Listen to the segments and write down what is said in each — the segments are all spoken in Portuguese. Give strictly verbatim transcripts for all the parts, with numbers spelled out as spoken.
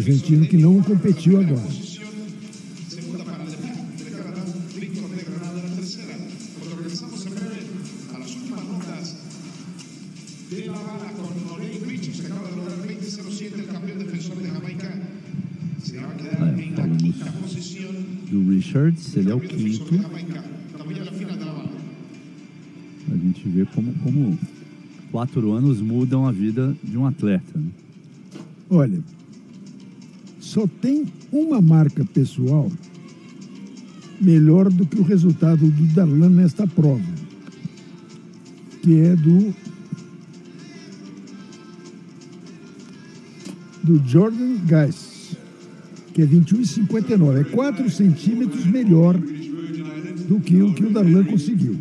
argentino que não competiu agora. É, falamos do Richards, ele é o quinto. A gente vê como, como quatro anos mudam a vida de um atleta, né? Olha, só tem uma marca pessoal melhor do que o resultado do Darlan nesta prova, que é do do Jordan Geis, que é vinte e um e cinquenta e nove, é quatro centímetros melhor do que o que o Darlan conseguiu.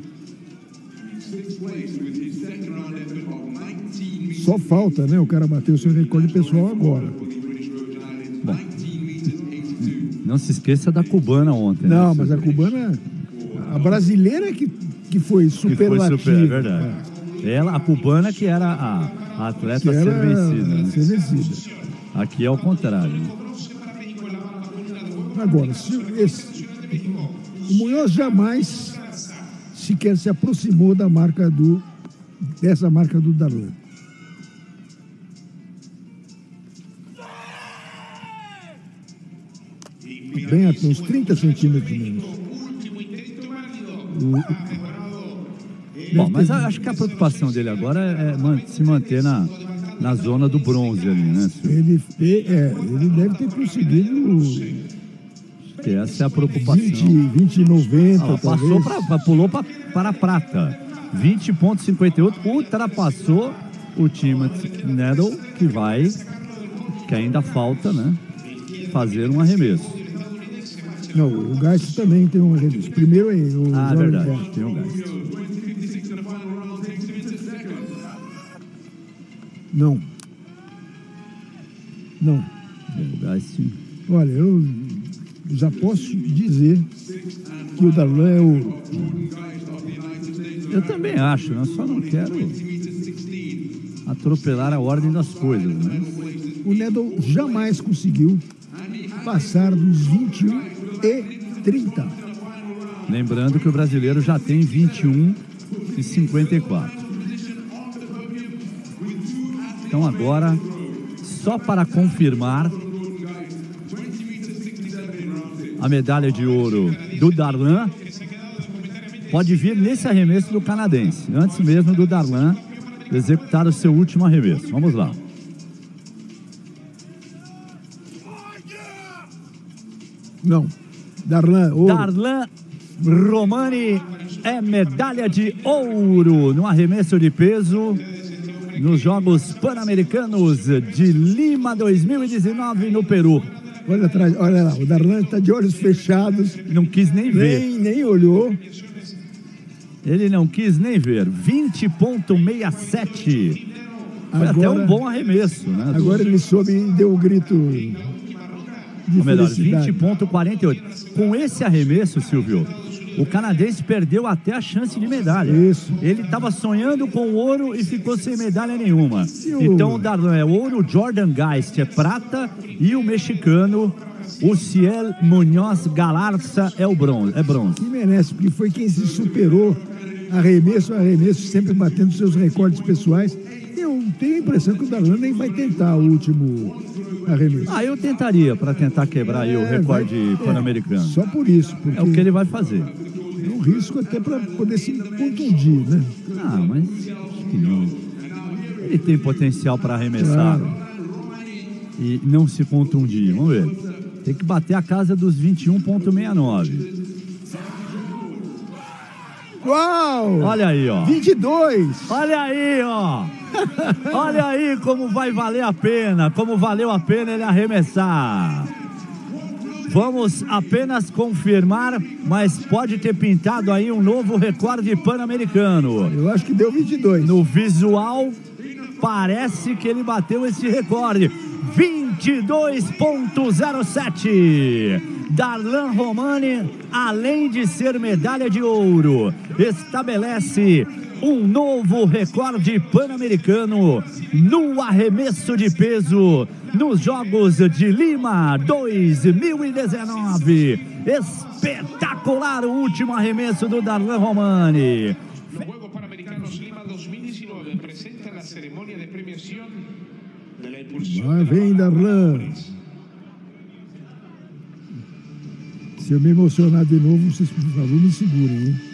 Só falta, né, o cara bater o seu recorde pessoal agora. Bom, não se esqueça da cubana ontem. Não, né? mas a cubana, a brasileira que, que foi superlativa. Que foi super, é verdade. É. Ela, a cubana que era a, a atleta Que a ser era vencida. Né? ser vencida. Aqui é o contrário. Né? Agora, se esse, o Munhoz jamais sequer se aproximou da marca do, dessa marca do Darlan. Bem, uns trinta centímetros menos. O, Bom, mas acho que a preocupação dele agora é man, se manter na, na zona do bronze ali, né? Ele, é, ele deve ter conseguido que essa é a preocupação. vinte, noventa, ah, passou pra, pulou pra, para a prata. vinte ponto cinquenta e oito, ultrapassou o Timothy Needle, que vai, que ainda falta, né? Fazer um arremesso. Não, o Geist também tem um arremesso. Primeiro é o Ah, Jordan verdade, Geist. tem o Geist. Não. Não. O Geist. Olha, eu já posso dizer que o Darlan é o... Eu também acho, né? Só não quero atropelar a ordem das coisas, né? O Needle jamais conseguiu passar dos vinte e um e trinta. Lembrando que o brasileiro já tem vinte e um e cinquenta e quatro. Então agora, só para confirmar, a medalha de ouro do Darlan pode vir nesse arremesso do canadense, antes mesmo do Darlan executar o seu último arremesso. Vamos lá. Não. Darlan, ouro. Darlan Romani é medalha de ouro no arremesso de peso nos Jogos Pan-Americanos de Lima dois mil e dezenove no Peru. Olha atrás, olha lá, o Darlan está de olhos fechados. Não quis nem ver. Nem, nem olhou. Ele não quis nem ver. vinte ponto sessenta e sete. Foi Agora, até um bom arremesso, né? Agora ele soube e deu um grito de Ou melhor, felicidade. vinte ponto quarenta e oito. Com esse arremesso, Silvio, o canadense perdeu até a chance de medalha. Isso. Ele estava sonhando com ouro e ficou sem medalha nenhuma. o... Então o Darlan é ouro, o Jordan Geist é prata e o mexicano, o Ciel Munhoz Galarza é o bronze. É bronze. Que merece, porque foi quem se superou arremesso a arremesso, sempre batendo seus recordes pessoais. Eu tenho a impressão que o Darlan nem vai tentar o último arremesso. Ah, eu tentaria para tentar quebrar aí o É, recorde vai- pan-americano. Só por isso, porque É o que ele vai fazer. é um risco até para poder se contundir, né? Ah, mas acho que não. Ele tem potencial para arremessar Claro. e não se contundir. Vamos ver. Tem que bater a casa dos vinte e um ponto sessenta e nove. Uau! Olha aí, ó. vinte e dois! Olha aí, ó. Olha aí como vai valer a pena, como valeu a pena ele arremessar. Vamos apenas confirmar, mas pode ter pintado aí um novo recorde pan-americano. Eu acho que deu vinte e dois. No visual, parece que ele bateu esse recorde. vinte e dois ponto zero sete. Darlan Romani, além de ser medalha de ouro, estabelece um novo recorde pan-americano no arremesso de peso nos Jogos de Lima dois mil e dezenove. Espetacular o último arremesso do Darlan Romani. Juegos Panamericanos Lima dois mil e dezenove apresenta a cerimônia de premiação da impulsão. Lá vem Darlan. Se eu me emocionar de novo, vocês, por favor, me segurem, hein?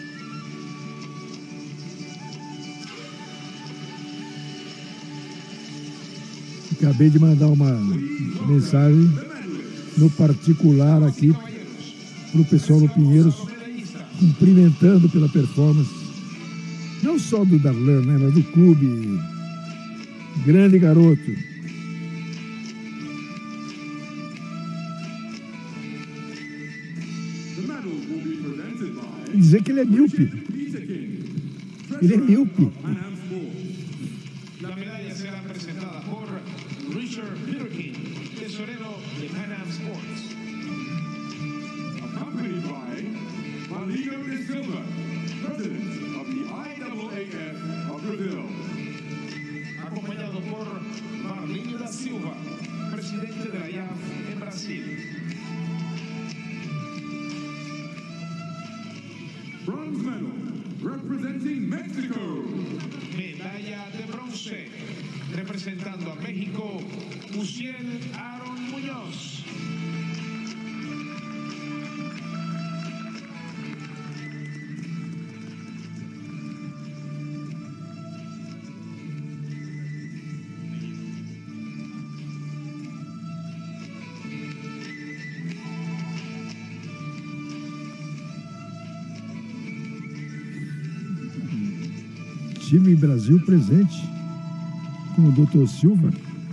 Acabei de mandar uma mensagem no particular aqui para o pessoal do Pinheiros, cumprimentando pela performance, não só do Darlan, né, mas do clube. Grande garoto. Dizer que ele é míope. Ele é míope. A medalha será apresentada por Richard Peterkin, tesoreiro de Pan Am Sports. Accompanied by Maligo de Silva, president of the I A A F of Brazil. Acompanhado por Marlinho da Silva, presidente da I A F em Brasil. Bronze medal, representing Mexico. Medalla de bronce, representando a México, Uciel Aaron Muñoz. Time Brasil presente com o doutor Silva,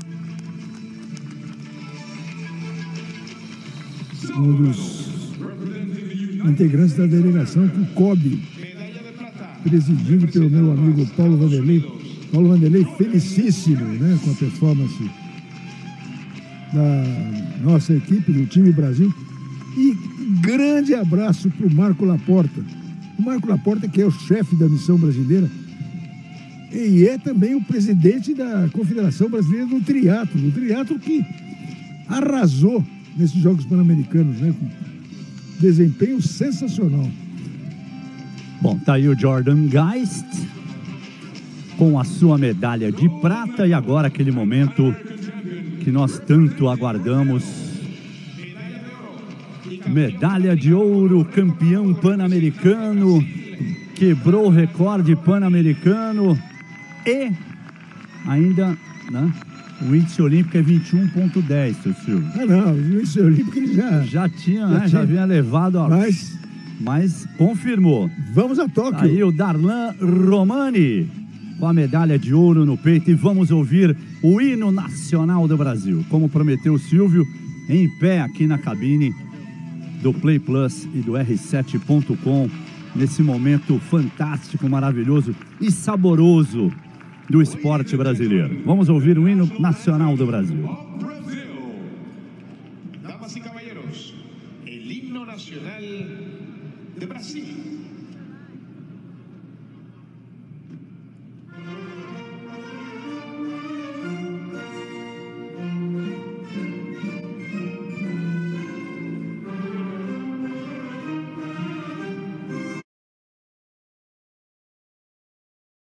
um dos integrantes da delegação, com o Kobe, presidido pelo meu amigo Paulo Vanderlei. Paulo Vanderlei felicíssimo, né, com a performance da nossa equipe, do time Brasil. E grande abraço para o Marco Laporta. O Marco Laporta, que é o chefe da missão brasileira, e é também o presidente da Confederação Brasileira do Triatlo, o triatlo que arrasou nesses Jogos Pan-Americanos, né? Com desempenho sensacional. Bom, tá aí o Jordan Geist com a sua medalha de prata e agora aquele momento que nós tanto aguardamos. Medalha de ouro, campeão pan-americano, quebrou o recorde pan-americano. E ainda, né, o índice olímpico é vinte e um ponto dez, seu Silvio. Ah, não, o índice olímpico ele já... Já tinha, já, né, tinha. já vinha levado a... Mas... Mas confirmou. Vamos a Tóquio. Aí o Darlan Romani com a medalha de ouro no peito. E vamos ouvir o hino nacional do Brasil. Como prometeu o Silvio, em pé aqui na cabine do Play Plus e do R sete ponto com. Nesse momento fantástico, maravilhoso e saboroso do esporte brasileiro. Vamos ouvir o hino nacional do Brasil. Damas e caballeros, el himno nacional de Brasil.